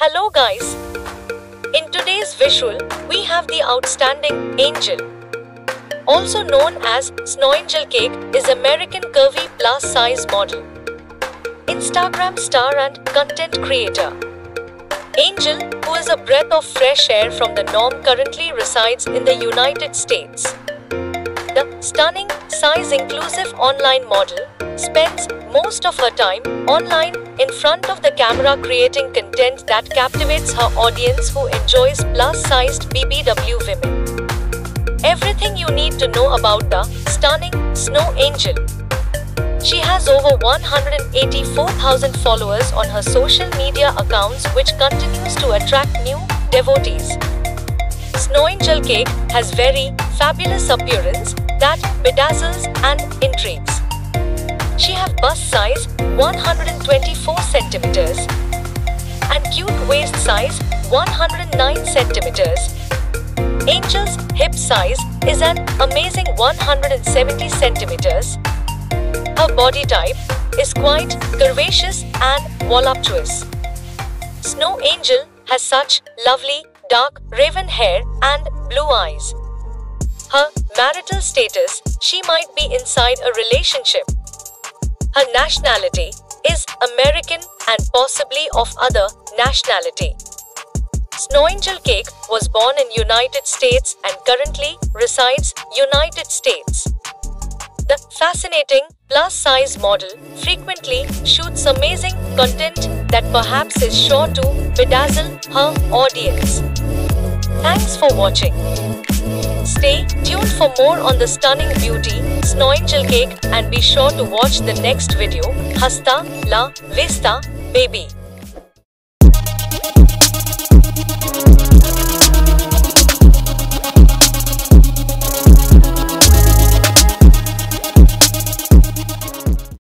Hello guys! In today's visual, we have the outstanding Angel. Also known as Snow-Angel Cake is American curvy plus-size model, Instagram star and content creator. Angel, who is a breath of fresh air from the norm, currently resides in the United States. The stunning, size-inclusive online model spends most of her time online in front of the camera creating content that captivates her audience who enjoys plus-sized BBW women. Everything you need to know about the stunning Snow Angel. She has over 184,000 followers on her social media accounts, which continues to attract new devotees. Snow-Angel Cake has very fabulous appearance that bedazzles and intrigues. She have bust size 124 centimeters and cute waist size 109 centimeters. Angel's hip size is an amazing 170 centimeters. Her body type is quite curvaceous and voluptuous. Snow Angel has such lovely dark raven hair and blue eyes. Her marital status, she might be inside a relationship. Her nationality is American and possibly of other nationality. Snow-Angel Cake was born in United States and currently resides United States. The fascinating plus-size model frequently shoots amazing content that perhaps is sure to bedazzle her audience. Thanks for watching. Stay tuned for more on the stunning beauty Snow-Angel Cake and be sure to watch the next video. Hasta la vista, baby.